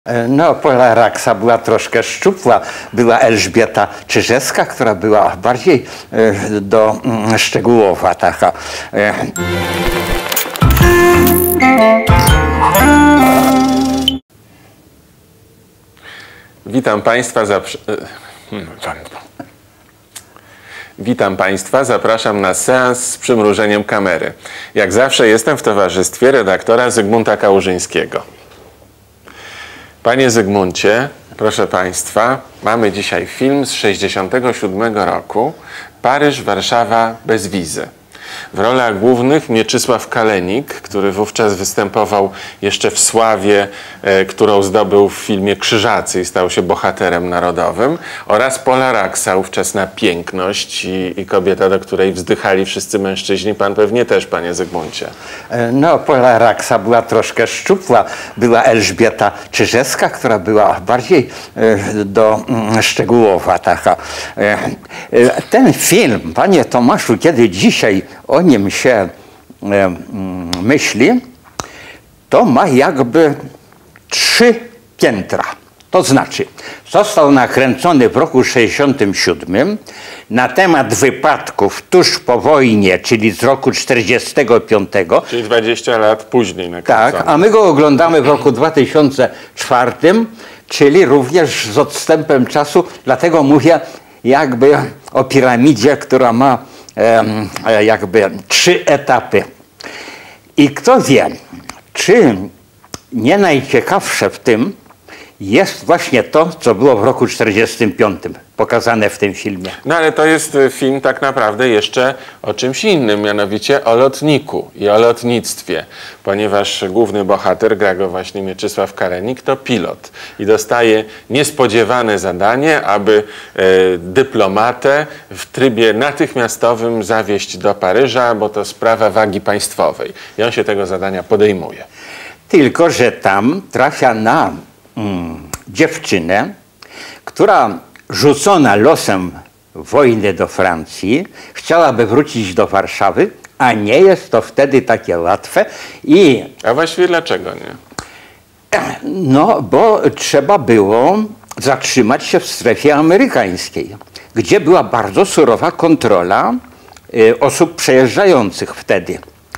No, Pola Raksa była troszkę szczupła. Była Elżbieta Czyżewska, która była bardziej szczegółowa taka. Witam Państwa, zapraszam na seans z przymrużeniem kamery. Jak zawsze jestem w towarzystwie redaktora Zygmunta Kałużyńskiego. Panie Zygmuncie, proszę Państwa, mamy dzisiaj film z 1967 roku Paryż, Warszawa bez wizy. W rolach głównych Mieczysław Kalenik, który wówczas występował jeszcze w sławie, którą zdobył w filmie Krzyżacy i stał się bohaterem narodowym, oraz Pola Raksa, ówczesna piękność i kobieta, do której wzdychali wszyscy mężczyźni. Pan pewnie też, panie Zygmuncie. No, Pola Raksa była troszkę szczupła. Była Elżbieta Czyżewska, która była bardziej szczegółowa taka. Ten film, panie Tomaszu, kiedy dzisiaj o nim się myśli, to ma jakby 3 piętra. To znaczy, został nakręcony w roku 1967 na temat wypadków tuż po wojnie, czyli z roku 1945. Czyli 20 lat później nakręcony. Tak, a my go oglądamy w roku 2004, czyli również z odstępem czasu, dlatego mówię jakby o piramidzie, która ma jakby 3 etapy. I kto wie, czy nie najciekawsze w tym jest właśnie to, co było w roku 1945 pokazane w tym filmie. No ale to jest film tak naprawdę jeszcze o czymś innym, mianowicie o lotniku i o lotnictwie, ponieważ główny bohater, gra go właśnie Mieczysław Kalenik, to pilot i dostaje niespodziewane zadanie, aby dyplomatę w trybie natychmiastowym zawieźć do Paryża, bo to sprawa wagi państwowej. I on się tego zadania podejmuje. Tylko że tam trafia na dziewczynę, która rzucona losem wojny do Francji chciałaby wrócić do Warszawy, a nie jest to wtedy takie łatwe. A właściwie dlaczego nie? No, bo trzeba było zatrzymać się w strefie amerykańskiej, gdzie była bardzo surowa kontrola osób przejeżdżających wtedy,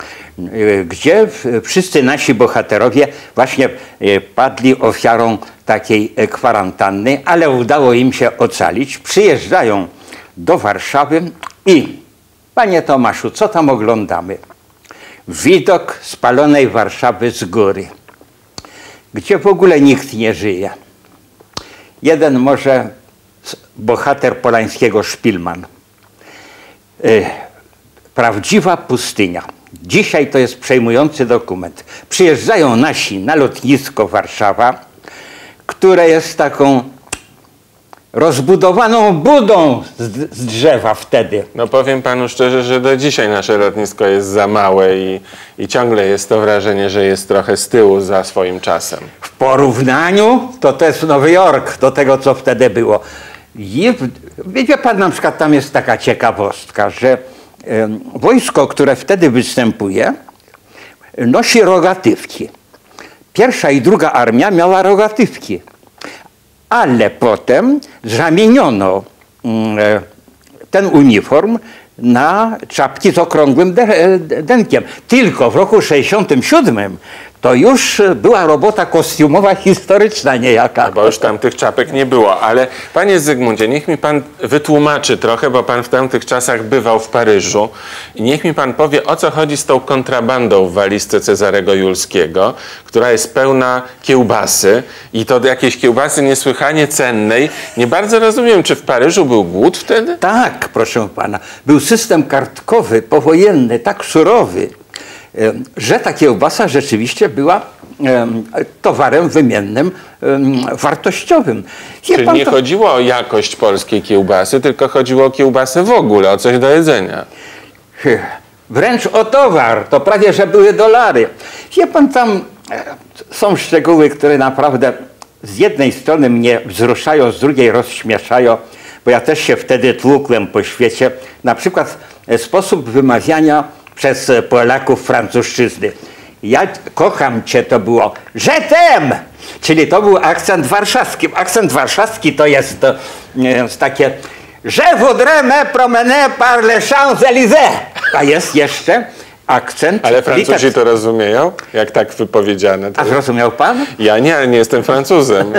gdzie wszyscy nasi bohaterowie właśnie padli ofiarą takiej kwarantanny, ale udało im się ocalić. Przyjeżdżają do Warszawy i, panie Tomaszu, co tam oglądamy? Widok spalonej Warszawy z góry, gdzie w ogóle nikt nie żyje. Jeden może bohater Polańskiego Szpilman. Prawdziwa pustynia. Dzisiaj to jest przejmujący dokument. Przyjeżdżają nasi na lotnisko Warszawa, które jest taką rozbudowaną budą z drzewa wtedy. No powiem panu szczerze, że do dzisiaj nasze lotnisko jest za małe i ciągle jest to wrażenie, że jest trochę z tyłu za swoim czasem. W porównaniu to jest Nowy Jork do tego, co wtedy było. I wie pan, na przykład tam jest taka ciekawostka, że wojsko, które wtedy występuje, nosi rogatywki. Pierwsza i druga armia miała rogatywki, ale potem zamieniono ten uniform na czapki z okrągłym denkiem. Tylko w roku 1967 to już była robota kostiumowa historyczna niejaka. No bo już tam tych czapek nie było, ale panie Zygmuncie, niech mi pan wytłumaczy trochę, bo pan w tamtych czasach bywał w Paryżu i niech mi pan powie, o co chodzi z tą kontrabandą w walizce Cezarego Julskiego, która jest pełna kiełbasy i to jakiejś kiełbasy niesłychanie cennej. Nie bardzo rozumiem, czy w Paryżu był głód wtedy? Tak, proszę pana. Był system kartkowy, powojenny, tak surowy, że ta kiełbasa rzeczywiście była towarem wymiennym, wartościowym. Czyli nie chodziło o jakość polskiej kiełbasy, tylko chodziło o kiełbasę w ogóle, o coś do jedzenia. Wręcz o towar, to prawie, że były dolary. Wie pan, tam są szczegóły, które naprawdę z jednej strony mnie wzruszają, z drugiej rozśmieszają, bo ja też się wtedy tłukłem po świecie. Na przykład sposób wymawiania przez Polaków francuszczyzny. Ja kocham cię to było. Je t'aime! Czyli to był akcent warszawski. Akcent warszawski to jest takie Je voudrais me promener par les Champs-Élysées. A jest jeszcze akcent. Ale Francuzi to rozumieją? Jak tak wypowiedziane? To... A zrozumiał pan? Ja nie, ale nie jestem Francuzem.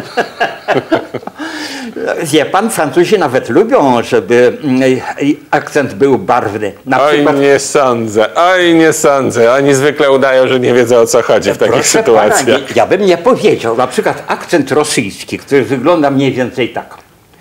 Wie pan, Francuzi nawet lubią, żeby akcent był barwny. Oj, nie sądzę. Oni zwykle udają, że nie wiedzą, o co chodzi w takich sytuacjach. Pana, ja bym nie powiedział. Na przykład akcent rosyjski, który wygląda mniej więcej tak.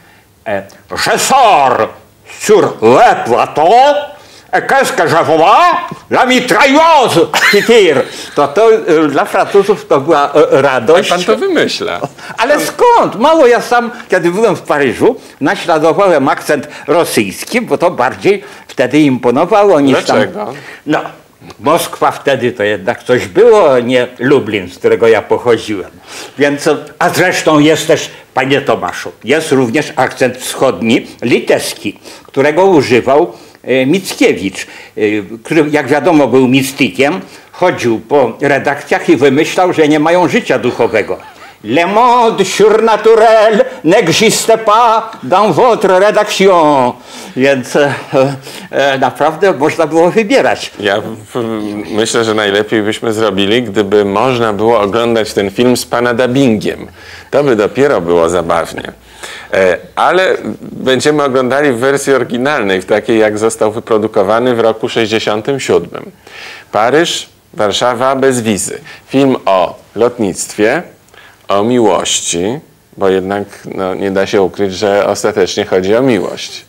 Je sors sur le plateau. Qu'est-ce que je vois? La mitrailleuse qui tire. To dla Francuzów to była radość. Pan to wymyśla. Ale skąd? Mało ja sam, kiedy byłem w Paryżu, naśladowałem akcent rosyjski, bo to bardziej wtedy imponowało niż Dlaczego? tam. No, Moskwa wtedy to jednak coś było, nie Lublin, z którego ja pochodziłem. Więc, a zresztą jest też, panie Tomaszu, jest również akcent wschodni, litewski, którego używał Mickiewicz, który jak wiadomo był mistykiem, chodził po redakcjach i wymyślał, że nie mają życia duchowego. Le monde surnaturel n'existe pas dans votre rédaction. Więc naprawdę można było wybierać. Ja myślę, że najlepiej byśmy zrobili, gdyby można było oglądać ten film z pana dubbingiem. To by dopiero było zabawnie. Ale będziemy oglądali w wersji oryginalnej, w takiej jak został wyprodukowany w roku 1967. Paryż, Warszawa bez wizy. Film o lotnictwie, o miłości, bo jednak nie da się ukryć, że ostatecznie chodzi o miłość.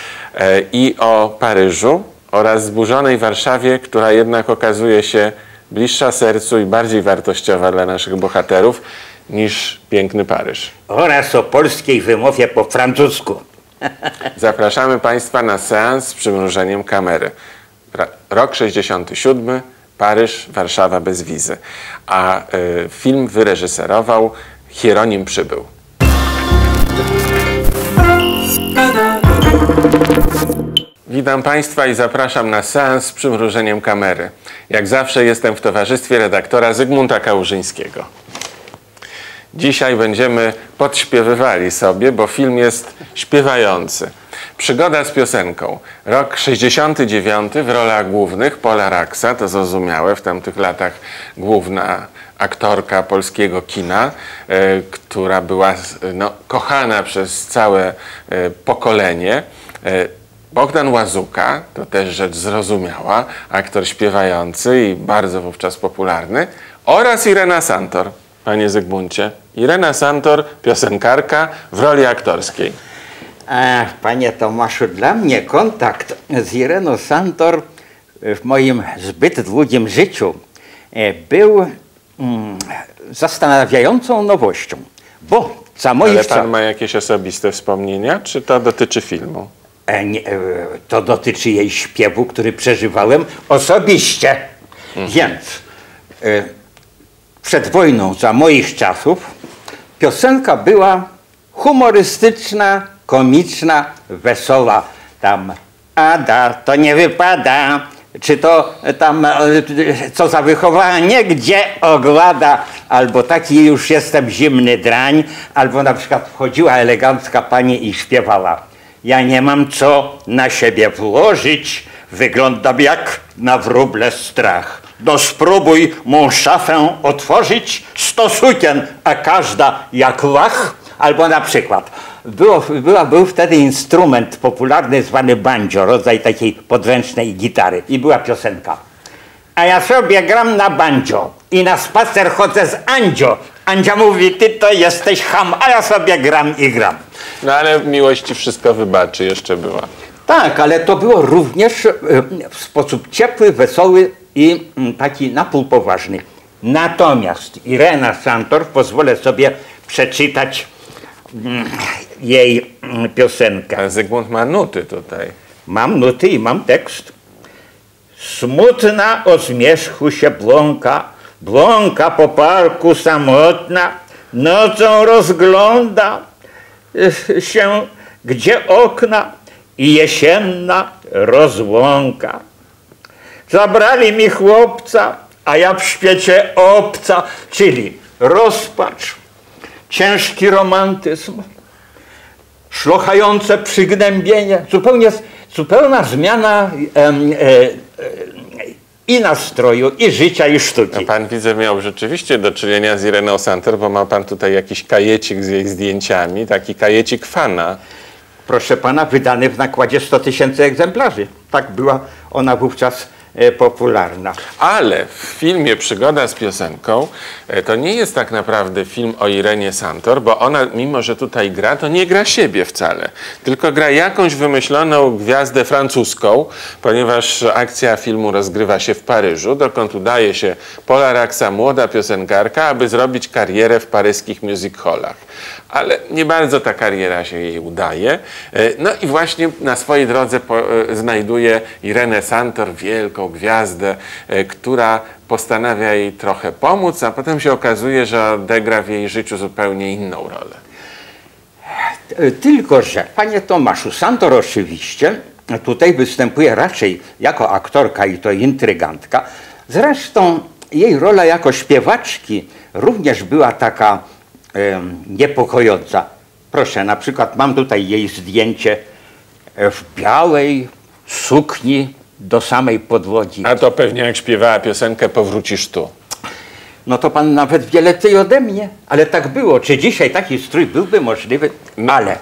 I o Paryżu oraz zburzonej Warszawie, która jednak okazuje się bliższa sercu i bardziej wartościowa dla naszych bohaterów niż piękny Paryż. Oraz o polskiej wymowie po francusku. Zapraszamy Państwa na seans z przymrużeniem kamery. Rok 67, Paryż, Warszawa bez wizy. A film wyreżyserował Hieronim Przybył. Witam Państwa i zapraszam na seans z przymrużeniem kamery. Jak zawsze jestem w towarzystwie redaktora Zygmunta Kałużyńskiego. Dzisiaj będziemy podśpiewywali sobie, bo film jest śpiewający. Przygoda z piosenką. Rok 69, w rolach głównych Pola Raksa, to zrozumiałe, w tamtych latach główna aktorka polskiego kina, która była kochana przez całe pokolenie. Bogdan Łazuka, to też rzecz zrozumiała, aktor śpiewający i bardzo wówczas popularny, oraz Irena Santor. Panie Zygmuncie, Irena Santor, piosenkarka w roli aktorskiej. Panie Tomaszu, dla mnie kontakt z Ireną Santor w moim zbyt długim życiu był zastanawiającą nowością, bo za moich Ale pan ma jakieś osobiste wspomnienia, czy to dotyczy filmu? To dotyczy jej śpiewu, który przeżywałem osobiście. Więc przed wojną, za moich czasów, piosenka była humorystyczna, komiczna, wesoła. Tam Ada, to nie wypada, czy to tam, co za wychowanie, gdzie oglada, albo taki już jestem zimny drań, albo na przykład wchodziła elegancka pani i śpiewała. Ja nie mam co na siebie włożyć, wyglądam jak na wróble strach. No spróbuj mą szafę otworzyć, 100 sukien, a każda jak lach. Albo na przykład, był wtedy instrument popularny zwany banjo, rodzaj takiej podręcznej gitary. I była piosenka. A ja sobie gram na banjo i na spacer chodzę z Andzio. Andzia mówi, ty to jesteś cham, a ja sobie gram i gram. No ale miłości wszystko wybaczy, jeszcze była. Tak, ale to było również w sposób ciepły, wesoły i taki napół poważny. Natomiast Irena Santor, pozwolę sobie przeczytać jej piosenkę. A Zygmunt ma nuty tutaj. Mam nuty i mam tekst. Smutna o zmierzchu się błąka, błąka po parku samotna, nocą rozgląda się, gdzie okna i jesienna rozłąka. Zabrali mi chłopca, a ja w świecie obca, czyli rozpacz, ciężki romantyzm, szlochające przygnębienie, zupełna zmiana i nastroju, i życia, i sztuki. No pan, widzę, miał rzeczywiście do czynienia z Ireną Santor, bo ma pan tutaj jakiś kajecik z jej zdjęciami, taki kajecik fana. Proszę pana, wydany w nakładzie 100 000 egzemplarzy. Tak była ona wówczas popularna. Ale w filmie Przygoda z piosenką to nie jest tak naprawdę film o Irenie Santor, bo ona, mimo że tutaj gra, to nie gra siebie wcale, tylko gra jakąś wymyśloną gwiazdę francuską, ponieważ akcja filmu rozgrywa się w Paryżu, dokąd udaje się Pola Raxa, młoda piosenkarka, aby zrobić karierę w paryskich music hallach. Ale nie bardzo ta kariera się jej udaje. No i właśnie na swojej drodze znajduje Irenę Santor, wielką gwiazdę, która postanawia jej trochę pomóc, a potem się okazuje, że odegra w jej życiu zupełnie inną rolę. Tylko że, panie Tomaszu, Santor oczywiście tutaj występuje raczej jako aktorka i to intrygantka. Zresztą jej rola jako śpiewaczki również była taka niepokojąca. Proszę, na przykład mam tutaj jej zdjęcie w białej sukni do samej podłogi. A to pewnie jak śpiewała piosenkę Powrócisz tu. No to pan nawet wie lepiej ode mnie, ale tak było. Czy dzisiaj taki strój byłby możliwy? Ale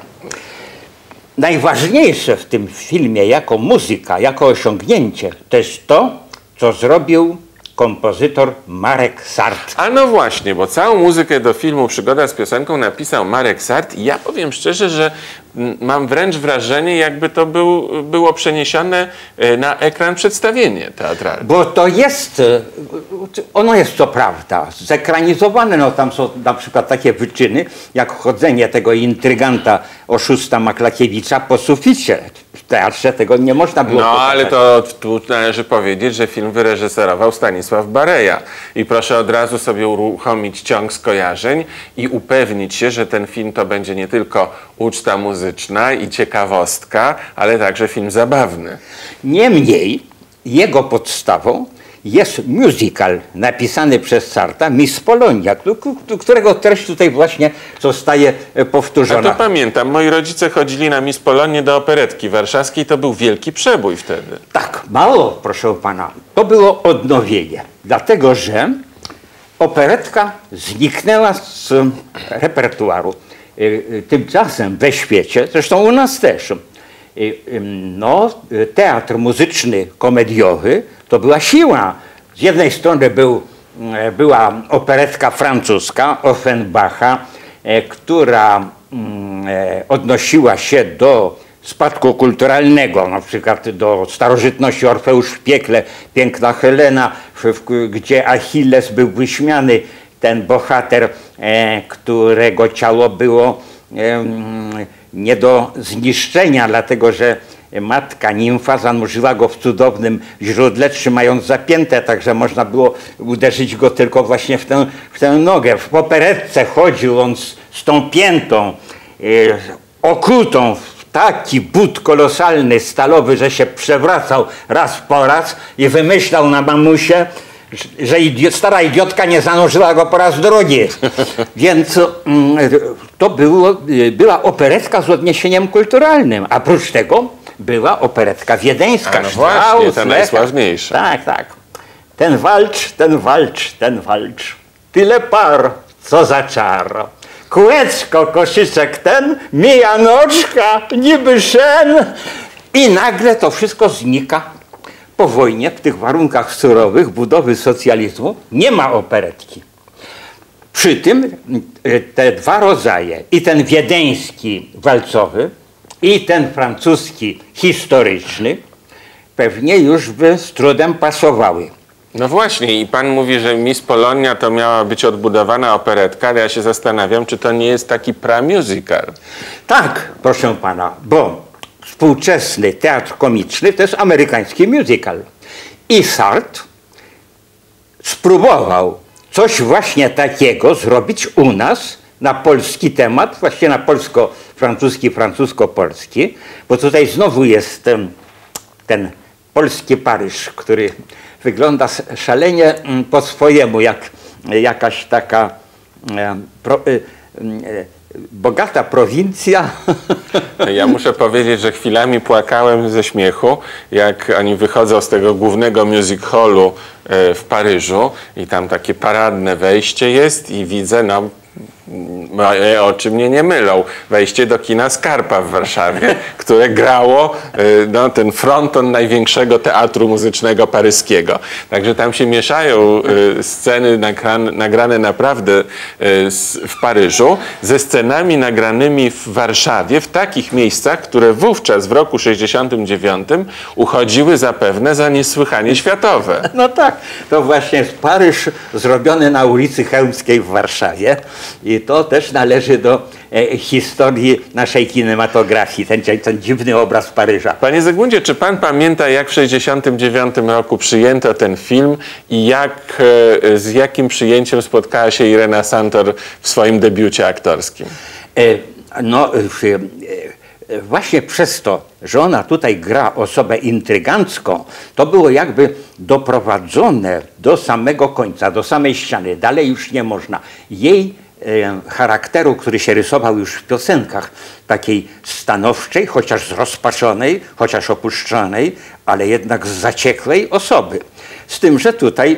najważniejsze w tym filmie jako muzyka, jako osiągnięcie, to jest to, co zrobił kompozytor Marek Sart. A no właśnie, bo całą muzykę do filmu Przygoda z piosenką napisał Marek Sart i ja powiem szczerze, że mam wręcz wrażenie, jakby to było przeniesione na ekran przedstawienie teatralne. Bo to jest, ono jest co prawda zekranizowane, no tam są na przykład takie wyczyny, jak chodzenie tego intryganta, oszusta Maklakiewicza po suficie. W teatrze tego nie można było pokazać. Ale to tu należy powiedzieć, że film wyreżyserował Stanisław Bareja. I proszę od razu sobie uruchomić ciąg skojarzeń i upewnić się, że ten film to będzie nie tylko uczta muzyczna i ciekawostka, ale także film zabawny. Niemniej jego podstawą jest musical napisany przez Sarta, Miss Polonia, którego treść tutaj właśnie zostaje powtórzona. A to pamiętam, moi rodzice chodzili na Miss Polonię do operetki warszawskiej, to był wielki przebój wtedy. Tak, mało, proszę pana, to było odnowienie, dlatego że operetka zniknęła z repertuaru. Tymczasem we świecie, zresztą u nas też, no, teatr muzyczny, komediowy to była siła. Z jednej strony była operetka francuska Offenbacha, która odnosiła się do spadku kulturalnego, na przykład do starożytności Orfeusz w piekle, Piękna Helena, gdzie Achilles był wyśmiany, ten bohater, którego ciało było nie do zniszczenia, dlatego że matka nimfa zanurzyła go w cudownym źródle, trzymając zapięte, także można było uderzyć go tylko właśnie w tę nogę. W operetce chodził on z tą piętą okutą w taki but kolosalny, stalowy, że się przewracał raz po raz i wymyślał na mamusie, że stara idiotka nie zanurzyła go po raz drugi. Więc to była operetka z odniesieniem kulturalnym. A oprócz tego była operetka wiedeńska. No właśnie, ta najsławniejsza. Tak, tak. Ten walcz, ten walcz, ten walcz. Tyle par, co za czar. Kółeczko, koszyczek ten, mija noczka, niby szen. I nagle to wszystko znika. Po wojnie, w tych warunkach surowych budowy socjalizmu, nie ma operetki. Przy tym te dwa rodzaje, i ten wiedeński walcowy, i ten francuski historyczny, pewnie już by z trudem pasowały. No właśnie, i pan mówi, że Miss Polonia to miała być odbudowana operetka, ale ja się zastanawiam, czy to nie jest taki pra-musical. Tak, proszę pana, bo współczesny teatr komiczny to jest amerykański musical. I Sart spróbował coś właśnie takiego zrobić u nas na polski temat, właśnie na polsko-francuski, francusko-polski, bo tutaj znowu jest ten polski Paryż, który wygląda szalenie po swojemu, jak jakaś taka bogata prowincja. Ja muszę powiedzieć, że chwilami płakałem ze śmiechu, jak oni wychodzą z tego głównego music hallu w Paryżu i tam takie paradne wejście jest i widzę, no moje oczy mnie nie mylą, wejście do kina Skarpa w Warszawie, które grało no, ten fronton największego teatru muzycznego paryskiego. Także tam się mieszają sceny nagrane naprawdę w Paryżu ze scenami nagranymi w Warszawie, w takich miejscach, które wówczas w roku 69 uchodziły zapewne za niesłychanie światowe. No tak, to właśnie jest Paryż zrobiony na ulicy Chełmskiej w Warszawie i to też należy do historii naszej kinematografii, ten dziwny obraz Paryża. Panie Zygmuncie, czy pan pamięta, jak w 1969 roku przyjęto ten film i z jakim przyjęciem spotkała się Irena Santor w swoim debiucie aktorskim? Właśnie przez to, że ona tutaj gra osobę intrygancką, to było jakby doprowadzone do samego końca, do samej ściany. Dalej już nie można. Jej charakteru, który się rysował już w piosenkach, takiej stanowczej, chociaż zrozpaczonej, chociaż opuszczonej, ale jednak zaciekłej osoby. Z tym, że tutaj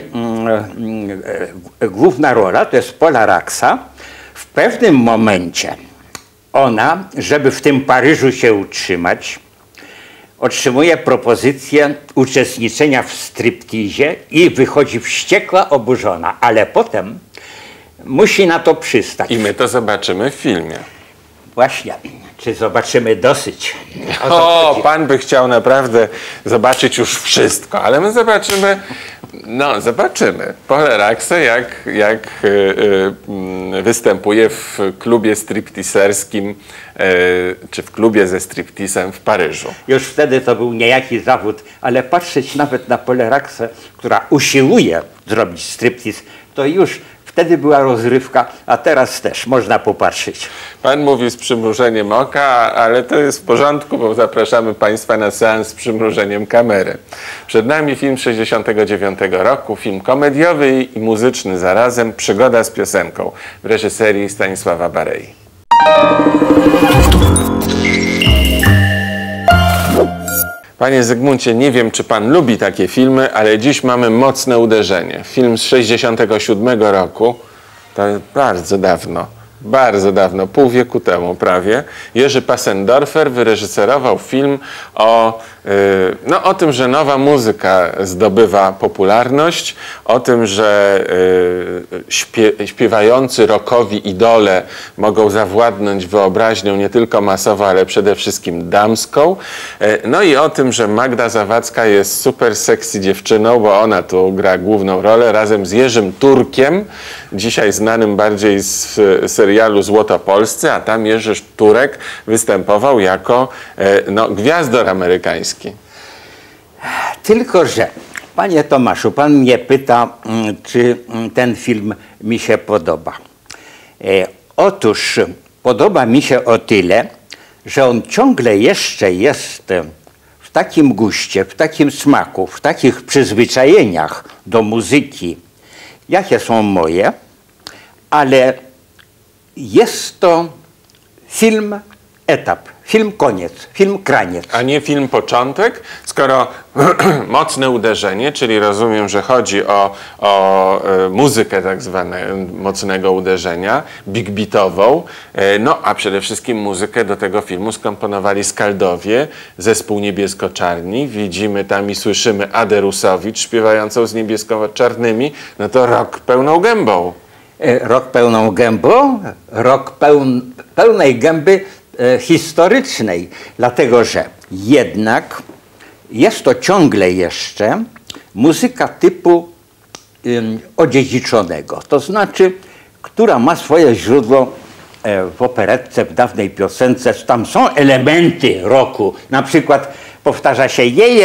główna rola to jest Pola Raksa. W pewnym momencie ona, żeby w tym Paryżu się utrzymać, otrzymuje propozycję uczestniczenia w striptizie i wychodzi wściekła, oburzona, ale potem musi na to przystać. I my to zobaczymy w filmie. Właśnie. Czy zobaczymy dosyć? O, pan by chciał naprawdę zobaczyć już wszystko, ale my zobaczymy, no zobaczymy Polę Raksę, jak występuje w klubie stripteaserskim, czy w klubie ze stripteasem w Paryżu. Już wtedy to był niejaki zawód, ale patrzeć nawet na Polę Raksę, która usiłuje zrobić striptease, to już wtedy była rozrywka, a teraz też można popatrzeć. Pan mówi z przymrużeniem oka, ale to jest w porządku, bo zapraszamy państwa na seans z przymrużeniem kamery. Przed nami film 1969 roku, film komediowy i muzyczny zarazem, Przygoda z piosenką w reżyserii Stanisława Barei. Panie Zygmuncie, nie wiem, czy pan lubi takie filmy, ale dziś mamy mocne uderzenie. Film z 1967 roku, to jest bardzo dawno, pół wieku temu prawie, Jerzy Passendorfer wyreżyserował film o tym, że nowa muzyka zdobywa popularność, o tym, że śpiewający rockowi idole mogą zawładnąć wyobraźnią nie tylko masową, ale przede wszystkim damską. No i o tym, że Magda Zawadzka jest super sexy dziewczyną, bo ona tu gra główną rolę razem z Jerzym Turkiem, dzisiaj znanym bardziej z serialu Złotopolscy, a tam Jerzy Turek występował jako gwiazdor amerykański. Tylko że, panie Tomaszu, pan mnie pyta, czy ten film mi się podoba. Otóż podoba mi się o tyle, że on ciągle jeszcze jest w takim guście, w takim smaku, w takich przyzwyczajeniach do muzyki, jakie są moje, ale jest to film etap, film koniec, film kraniec. A nie film początek? Skoro mocne uderzenie, czyli rozumiem, że chodzi o muzykę tak zwanego mocnego uderzenia, big beatową, no a przede wszystkim muzykę do tego filmu skomponowali Skaldowie, zespół Niebiesko-Czarni. Widzimy tam i słyszymy Adę Rusowicz śpiewającą z niebiesko-czarnymi, no to rock pełną gębą. Rok pełną gębą, rok pełnej gęby historycznej, dlatego że jednak jest to ciągle jeszcze muzyka typu odziedziczonego, to znaczy, która ma swoje źródło w operetce, w dawnej piosence, tam są elementy rocku, na przykład powtarza się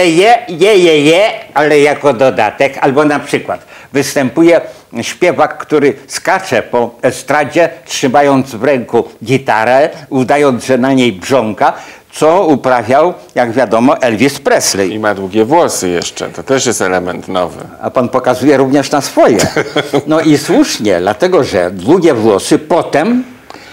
je, ale jako dodatek, albo na przykład występuje śpiewak, który skacze po estradzie, trzymając w ręku gitarę, udając, że na niej brząka, co uprawiał, jak wiadomo, Elvis Presley. I ma długie włosy jeszcze, to też jest element nowy. A pan pokazuje również na swoje. No i słusznie, dlatego że długie włosy potem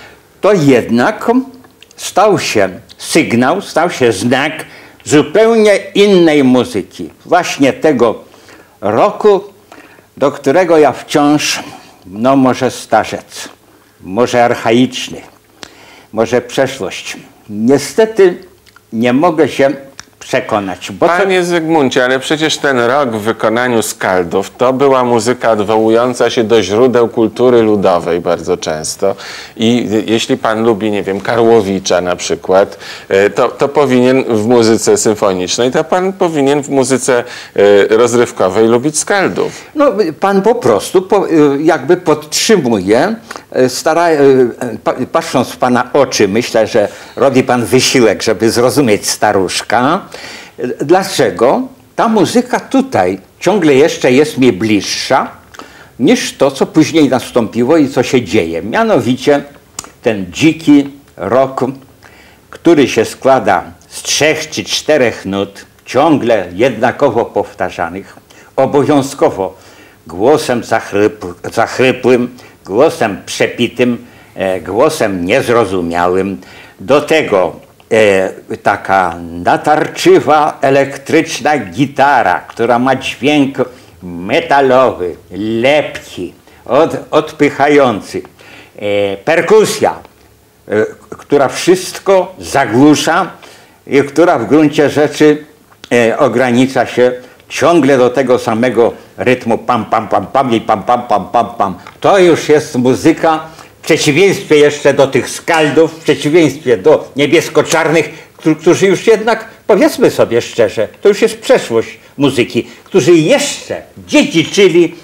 to jednak stał się sygnał, stał się znak zupełnie innej muzyki. Właśnie tego roku, do którego ja wciąż, no może starzec, może archaiczny, może przeszłość. Niestety nie mogę się przekonać. Bo Panie Zygmuncie, ale przecież ten rok w wykonaniu Skaldów to była muzyka odwołująca się do źródeł kultury ludowej bardzo często. I jeśli pan lubi, nie wiem, Karłowicza na przykład, to powinien w muzyce symfonicznej, to pan powinien w muzyce rozrywkowej lubić Skaldów. no, pan po prostu jakby podtrzymuje, patrząc w pana oczy, myślę, że robi pan wysiłek, żeby zrozumieć staruszka. Dlaczego ta muzyka tutaj ciągle jeszcze jest mi bliższa niż to, co później nastąpiło i co się dzieje. Mianowicie ten dziki rock, który się składa z 3 czy 4 nut, ciągle jednakowo powtarzanych, obowiązkowo głosem zachrypłym, głosem przepitym, głosem niezrozumiałym. Do tego taka natarczywa, elektryczna gitara, która ma dźwięk metalowy, lepki, odpychający. Perkusja, która wszystko zagłusza i która w gruncie rzeczy ogranicza się ciągle do tego samego rytmu pam, pam, pam, pam i pam, pam, pam, pam, pam. To już jest muzyka, w przeciwieństwie jeszcze do tych Skaldów, w przeciwieństwie do niebiesko-czarnych, którzy już jednak, powiedzmy sobie szczerze, to już jest przeszłość muzyki, którzy jeszcze dziedziczyli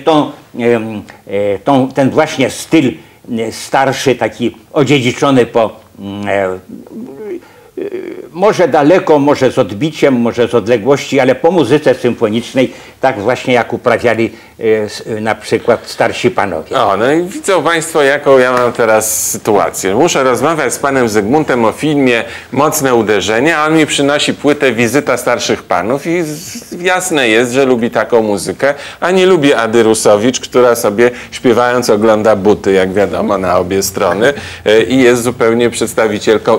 ten właśnie styl starszy, taki odziedziczony może daleko, może z odbiciem, może z odległości, ale po muzyce symfonicznej, tak właśnie jak uprawiali na przykład starsi panowie. No i widzą państwo, jaką ja mam teraz sytuację. Muszę rozmawiać z panem Zygmuntem o filmie Mocne uderzenie, a on mi przynosi płytę Wizyta starszych panów i jasne jest, że lubi taką muzykę, a nie lubi Ady Rusowicz, która sobie śpiewając ogląda buty, jak wiadomo, na obie strony i jest zupełnie przedstawicielką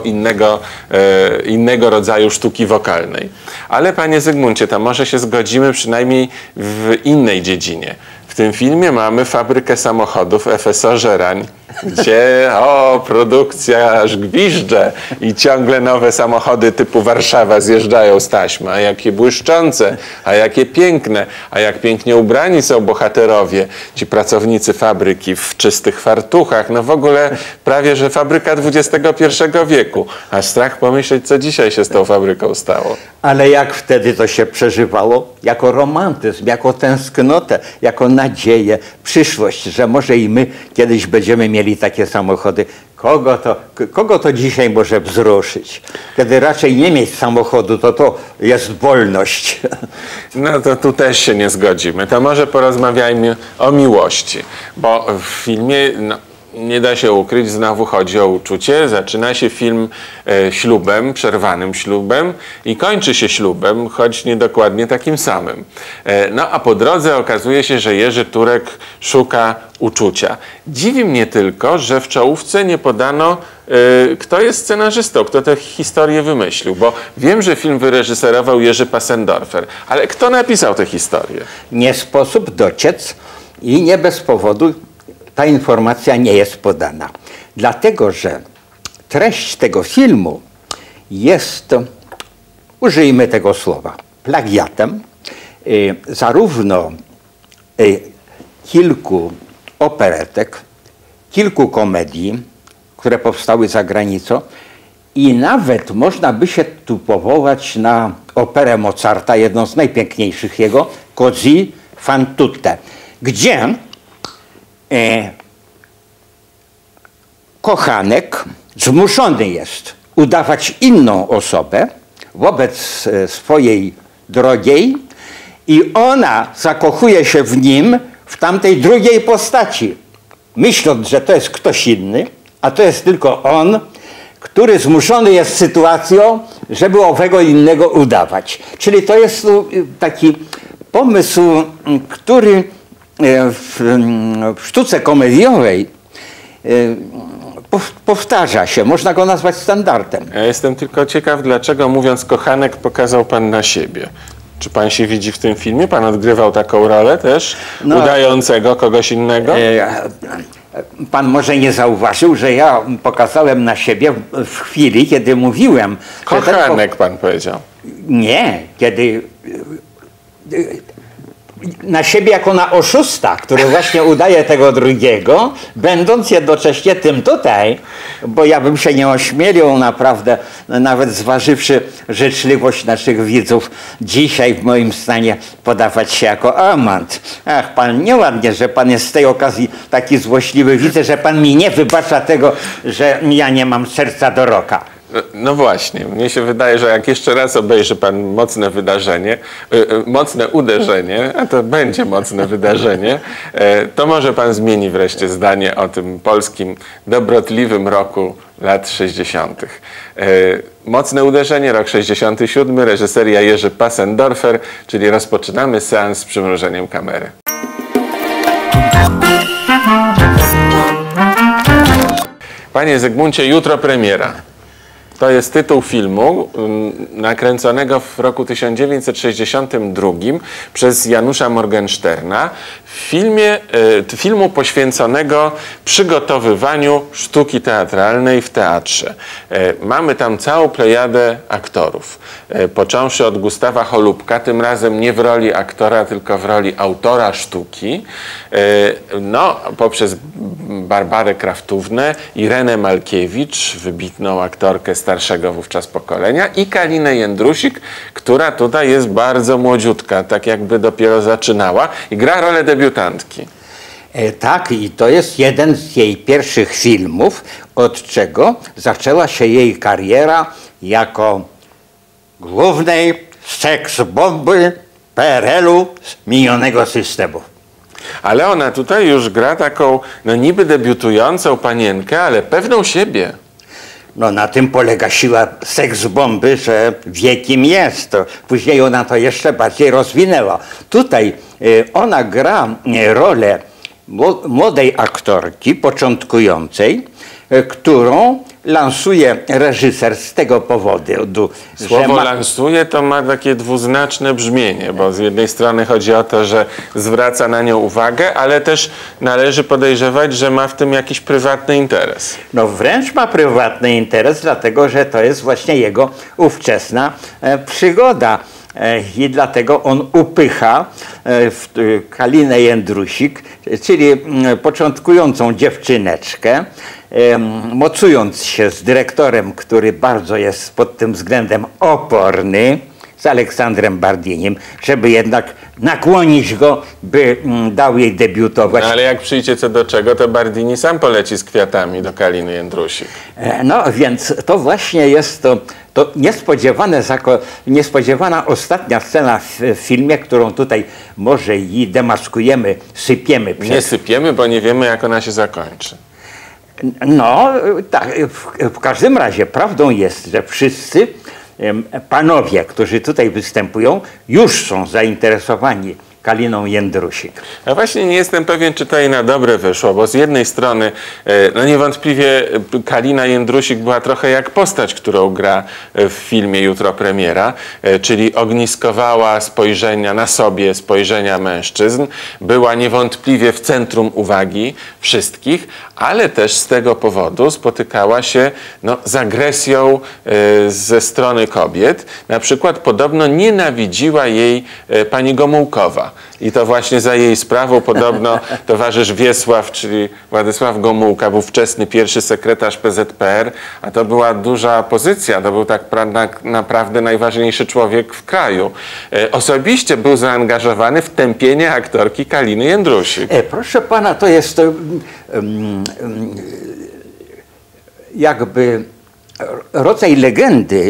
innego rodzaju sztuki wokalnej. Ale panie Zygmuncie, to może się zgodzimy przynajmniej w innej dziedzinie. W tym filmie mamy fabrykę samochodów FSO Żerań, gdzie produkcja aż gwizdże i ciągle nowe samochody typu Warszawa zjeżdżają z taśmy. A jakie błyszczące, a jakie piękne, a jak pięknie ubrani są bohaterowie, ci pracownicy fabryki w czystych fartuchach. No w ogóle prawie, że fabryka XXI wieku. Aż strach pomyśleć, co dzisiaj się z tą fabryką stało. Ale jak wtedy to się przeżywało? Jako romantyzm, jako tęsknotę, jako nadzieję, przyszłość, że może i my kiedyś będziemy mieli takie samochody. Kogo to dzisiaj może wzruszyć? Kiedy raczej nie mieć samochodu, to jest wolność. No to tu też się nie zgodzimy. To może porozmawiajmy o miłości, bo w filmie nie da się ukryć, znowu chodzi o uczucie. Zaczyna się film ślubem, przerwanym ślubem i kończy się ślubem, choć niedokładnie takim samym. No a po drodze okazuje się, że Jerzy Turek szuka uczucia. Dziwi mnie tylko, że w czołówce nie podano, kto jest scenarzystą, kto tę historię wymyślił, bo wiem, że film wyreżyserował Jerzy Passendorfer, ale kto napisał tę historię? Nie sposób dociec i nie bez powodu ta informacja nie jest podana. Dlatego, że treść tego filmu jest, użyjmy tego słowa, plagiatem zarówno kilku operetek, kilku komedii, które powstały za granicą i nawet można by się tu powołać na operę Mozarta, jedną z najpiękniejszych jego, Così fan tutte, gdzie kochanek zmuszony jest udawać inną osobę wobec swojej drogiej i ona zakochuje się w nim w tamtej drugiej postaci, myśląc, że to jest ktoś inny, a to jest tylko on, który zmuszony jest sytuacją, żeby owego innego udawać. Czyli to jest taki pomysł, który w sztuce komediowej powtarza się, można go nazwać standardem. Ja jestem tylko ciekaw, dlaczego mówiąc kochanek pokazał pan na siebie. Czy pan się widzi w tym filmie? Pan odgrywał taką rolę też? No, udającego kogoś innego? Pan może nie zauważył, że ja pokazałem na siebie w chwili, kiedy mówiłem... Kochanek pan powiedział. Nie, kiedy... Na siebie jako na oszusta, który właśnie udaje tego drugiego, będąc jednocześnie tym tutaj, bo ja bym się nie ośmielił naprawdę, nawet zważywszy życzliwość naszych widzów, dzisiaj w moim stanie podawać się jako amant. Ach, pan nieładnie, że pan jest z tej okazji taki złośliwy. Widzę, że pan mi nie wybacza tego, że ja nie mam serca do roka. No właśnie, mnie się wydaje, że jak jeszcze raz obejrzy pan mocne wydarzenie, mocne uderzenie, a to będzie mocne wydarzenie, to może pan zmieni wreszcie zdanie o tym polskim, dobrotliwym roku lat 60. Mocne uderzenie, rok 67, reżyseria Jerzy Passendorfer, czyli rozpoczynamy seans z przymrużeniem kamery. Panie Zygmuncie, jutro premiera. To jest tytuł filmu nakręconego w roku 1962 przez Janusza Morgensterna. Filmu poświęconego przygotowywaniu sztuki teatralnej w teatrze. Mamy tam całą plejadę aktorów. Począwszy od Gustawa Holubka, tym razem nie w roli aktora, tylko w roli autora sztuki. No, poprzez Barbarę Kraftównę, Irenę Malkiewicz, wybitną aktorkę starszego wówczas pokolenia, i Kalinę Jędrusik, która tutaj jest bardzo młodziutka, tak jakby dopiero zaczynała i gra rolę debiutantki. Tak, i to jest jeden z jej pierwszych filmów, od czego zaczęła się jej kariera jako głównej seksbomby PRL-u minionego systemu. Ale ona tutaj już gra taką, no niby debiutującą panienkę, ale pewną siebie. No na tym polega siła seksbomby, że wie kim jest. To później ona to jeszcze bardziej rozwinęła. Tutaj ona gra rolę młodej aktorki, początkującej, którą lansuje reżyser z tego powodu, Słowo lansuje to ma takie dwuznaczne brzmienie, bo z jednej strony chodzi o to, że zwraca na nią uwagę, ale też należy podejrzewać, że ma w tym jakiś prywatny interes. No wręcz ma prywatny interes, dlatego że to jest właśnie jego ówczesna przygoda. I dlatego on upycha Kalinę Jędrusik, czyli początkującą dziewczyneczkę, mocując się z dyrektorem, który bardzo jest pod tym względem oporny, z Aleksandrem Bardinim, żeby jednak nakłonić go, by dał jej debiutować. No, ale jak przyjdzie co do czego, to Bardini sam poleci z kwiatami do Kaliny Jędrusik. No więc to właśnie jest to niespodziewana ostatnia scena w filmie, którą tutaj może i demaskujemy, sypiemy. Nie sypiemy, bo nie wiemy, jak ona się zakończy. No tak, w każdym razie prawdą jest, że wszyscy panowie, którzy tutaj występują, już są zainteresowani Kaliną Jędrusik. Ja właśnie nie jestem pewien, czy to jej na dobre wyszło, bo z jednej strony no niewątpliwie Kalina Jędrusik była trochę jak postać, którą gra w filmie Jutro premiera, czyli ogniskowała spojrzenia na sobie, spojrzenia mężczyzn, była niewątpliwie w centrum uwagi wszystkich, ale też z tego powodu spotykała się z agresją ze strony kobiet. Na przykład podobno nienawidziła jej pani Gomułkowa. I to właśnie za jej sprawą podobno towarzysz Wiesław, czyli Władysław Gomułka, był wczesny pierwszy sekretarz PZPR, a to była duża pozycja, to był tak naprawdę najważniejszy człowiek w kraju. Osobiście był zaangażowany w tępienie aktorki Kaliny Jędrusik. Proszę pana, to jest jakby rodzaj legendy,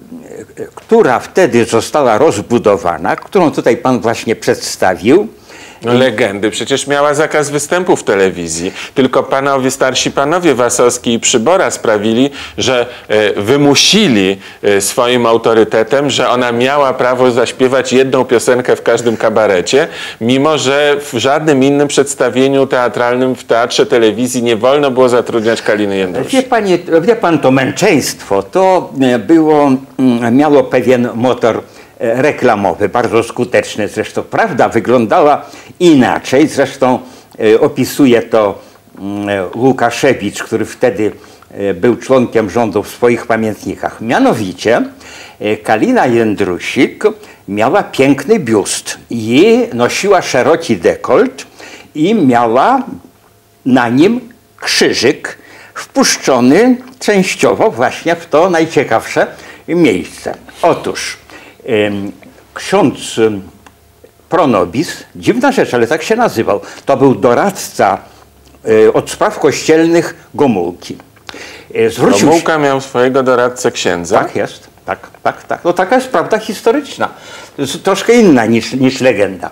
która wtedy została rozbudowana, którą tutaj pan właśnie przedstawił, No, legendy przecież miała zakaz występu w telewizji. Tylko starsi panowie Wasowski i Przybora sprawili, że wymusili swoim autorytetem, że ona miała prawo zaśpiewać jedną piosenkę w każdym kabarecie, mimo że w żadnym innym przedstawieniu teatralnym w teatrze telewizji nie wolno było zatrudniać Kaliny Jędrusik. Wie pan, to męczeństwo to miało pewien motor reklamowy, bardzo skuteczny. Zresztą prawda wyglądała inaczej. Zresztą opisuje to Łukaszewicz, który wtedy był członkiem rządu w swoich pamiętnikach. Mianowicie Kalina Jędrusik miała piękny biust i nosiła szeroki dekolt i miała na nim krzyżyk wpuszczony częściowo właśnie w to najciekawsze miejsce. Otóż ksiądz Pronobis, dziwna rzecz, ale tak się nazywał, to był doradca od spraw kościelnych Gomułki. Gomułka miał swojego doradcę księdza? Tak jest, tak. No taka jest prawda historyczna. To jest troszkę inna niż legenda.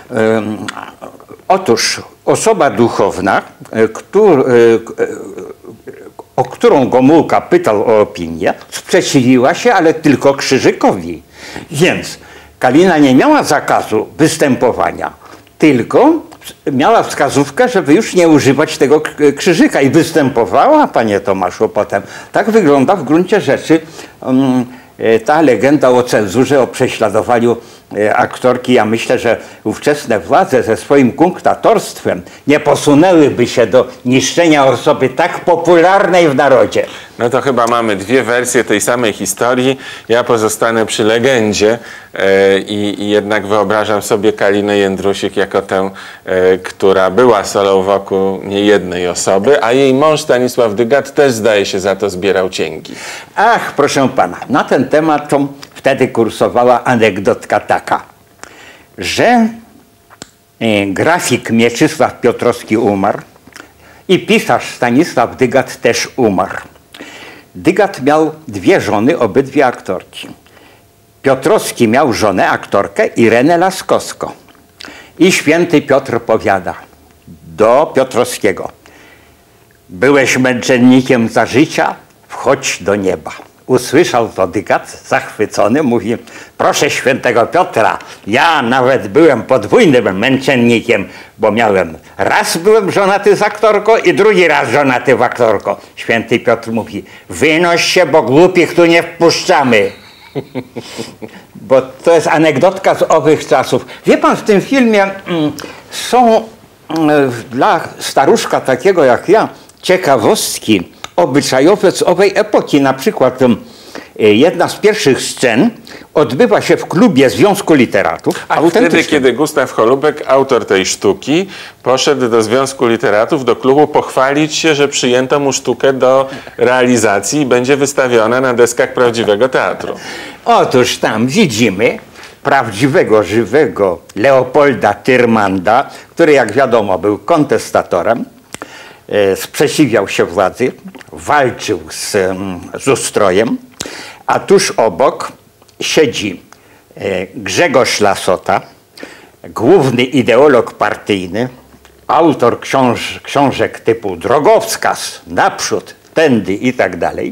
Otóż osoba duchowna, o którą Gomułka pytał o opinię, sprzeciwiła się, ale tylko krzyżykowi. Więc Kalina nie miała zakazu występowania, tylko miała wskazówkę, żeby już nie używać tego krzyżyka i występowała, panie Tomaszu, potem. Tak wygląda w gruncie rzeczy ta legenda o cenzurze, o prześladowaniu aktorki. Ja myślę, że ówczesne władze ze swoim kunktatorstwem nie posunęłyby się do niszczenia osoby tak popularnej w narodzie. No to chyba mamy dwie wersje tej samej historii. Ja pozostanę przy legendzie i jednak wyobrażam sobie Kalinę Jędrusik jako tę, która była solą wokół niejednej osoby, a jej mąż Stanisław Dygat też, zdaje się, za to zbierał cienki. Ach, proszę pana, na ten temat to wtedy kursowała anegdotka taka, że grafik Mieczysław Piotrowski umarł i pisarz Stanisław Dygat też umarł. Dygat miał dwie żony, obydwie aktorki. Piotrowski miał żonę, aktorkę Irenę Laskowską. I święty Piotr powiada do Piotrowskiego: byłeś męczennikiem za życia, wchodź do nieba. Usłyszał to Dygat, zachwycony, mówi: proszę świętego Piotra, ja nawet byłem podwójnym męczennikiem, bo raz byłem żonaty z aktorką i drugi raz żonaty w aktorką. Święty Piotr mówi: wynoś się, bo głupich tu nie wpuszczamy. Bo to jest anegdotka z owych czasów. Wie pan, w tym filmie są dla staruszka takiego jak ja ciekawostki obyczajowe z owej epoki. Na przykład jedna z pierwszych scen odbywa się w klubie Związku Literatów. A wtedy, kiedy Gustaw Holubek, autor tej sztuki, poszedł do Związku Literatów, do klubu, pochwalić się, że przyjęto mu sztukę do realizacji i będzie wystawiona na deskach prawdziwego teatru. Otóż tam widzimy prawdziwego, żywego Leopolda Tyrmanda, który, jak wiadomo, był kontestatorem, sprzeciwiał się władzy, walczył z ustrojem, a tuż obok siedzi Grzegorz Lasota, główny ideolog partyjny, autor książek typu Drogowskaz, Naprzód, Tędy i tak dalej.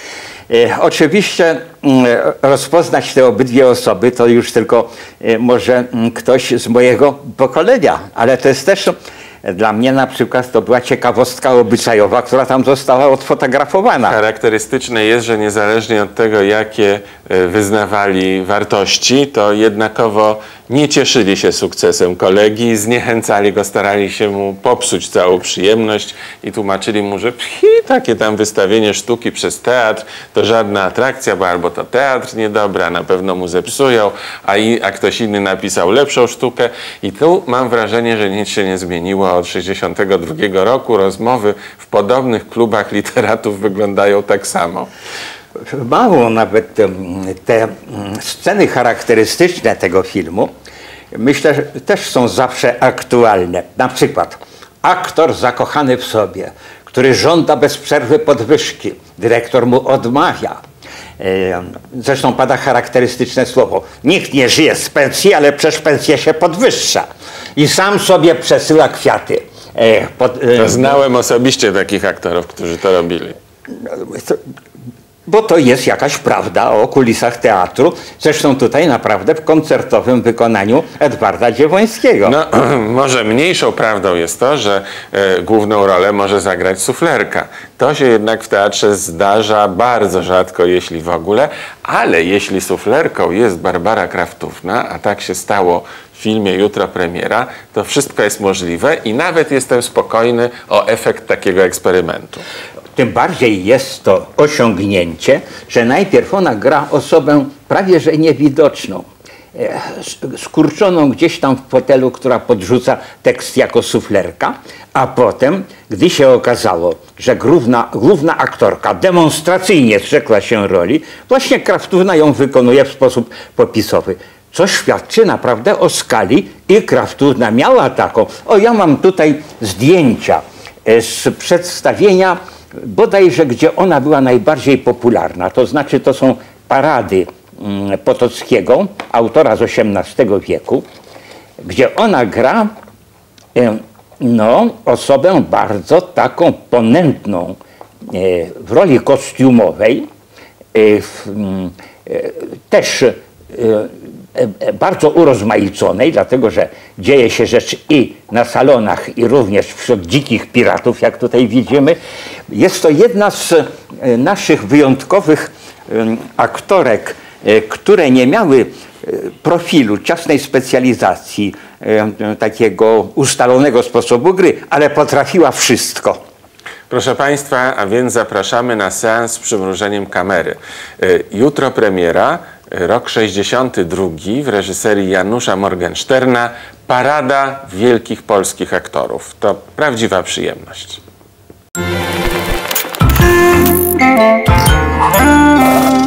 Oczywiście rozpoznać te obydwie osoby to już tylko może ktoś z mojego pokolenia, ale to jest też dla mnie na przykład to była ciekawostka obyczajowa, która tam została odfotografowana. Charakterystyczne jest, że niezależnie od tego, jakie wyznawali wartości, to jednakowo nie cieszyli się sukcesem kolegi, zniechęcali go, starali się mu popsuć całą przyjemność i tłumaczyli mu, że takie tam wystawienie sztuki przez teatr to żadna atrakcja, bo albo to teatr niedobry, a na pewno mu zepsują, a ktoś inny napisał lepszą sztukę. I tu mam wrażenie, że nic się nie zmieniło od 1962 roku. Rozmowy w podobnych klubach literatów wyglądają tak samo. Mało nawet te sceny charakterystyczne tego filmu, myślę, że też są zawsze aktualne. Na przykład aktor zakochany w sobie, który żąda bez przerwy podwyżki. Dyrektor mu odmawia. Zresztą pada charakterystyczne słowo: nikt nie żyje z pensji, ale przecież pensję się podwyższa. i sam sobie przesyła kwiaty. Znałem osobiście takich aktorów, którzy to robili. Bo to jest jakaś prawda o kulisach teatru. Zresztą tutaj naprawdę w koncertowym wykonaniu Edwarda Dziewońskiego. No, może mniejszą prawdą jest to, że główną rolę może zagrać suflerka. To się jednak w teatrze zdarza bardzo rzadko, jeśli w ogóle, ale jeśli suflerką jest Barbara Kraftówna, a tak się stało w filmie Jutro premiera, to wszystko jest możliwe i nawet jestem spokojny o efekt takiego eksperymentu. Tym bardziej jest to osiągnięcie, że najpierw ona gra osobę prawie że niewidoczną, skurczoną gdzieś tam w fotelu, która podrzuca tekst jako suflerka, a potem, gdy się okazało, że główna aktorka demonstracyjnie zrzekła się roli, właśnie Kraftówna ją wykonuje w sposób popisowy. Co świadczy naprawdę o skali i Kraftówna miała taką. Ja mam tutaj zdjęcia z przedstawienia, bodajże gdzie ona była najbardziej popularna. To znaczy to są parady Potockiego, autora z XVIII wieku, gdzie ona gra osobę bardzo taką ponętną w roli kostiumowej, też bardzo urozmaiconej, dlatego że dzieje się rzecz i na salonach, i również wśród dzikich piratów, jak tutaj widzimy. Jest to jedna z naszych wyjątkowych aktorek, które nie miały profilu, ciasnej specjalizacji, takiego ustalonego sposobu gry, ale potrafiła wszystko. Proszę Państwa, a więc zapraszamy na seans z przymrużeniem kamery. Jutro premiera, rok 62 w reżyserii Janusza Morgensterna, parada wielkich polskich aktorów. To prawdziwa przyjemność.